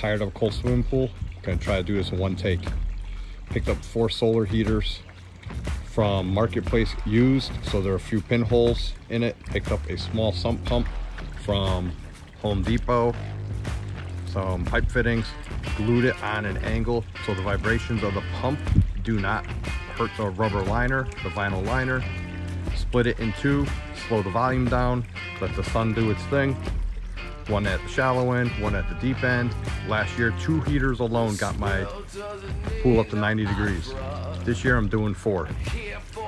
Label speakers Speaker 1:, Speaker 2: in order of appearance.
Speaker 1: tired of a cold swimming pool. Gonna try to do this in one take. Picked up 4 solar heaters from Marketplace used, so there are a few pinholes in it. Picked up a small sump pump from Home Depot, some pipe fittings, glued it on an angle so the vibrations of the pump do not hurt the rubber liner, the vinyl liner. Split it in 2, slow the volume down, let the sun do its thing. One at the shallow end, one at the deep end. Last year, 2 heaters alone got my pool up to 90 degrees. This year I'm doing 4.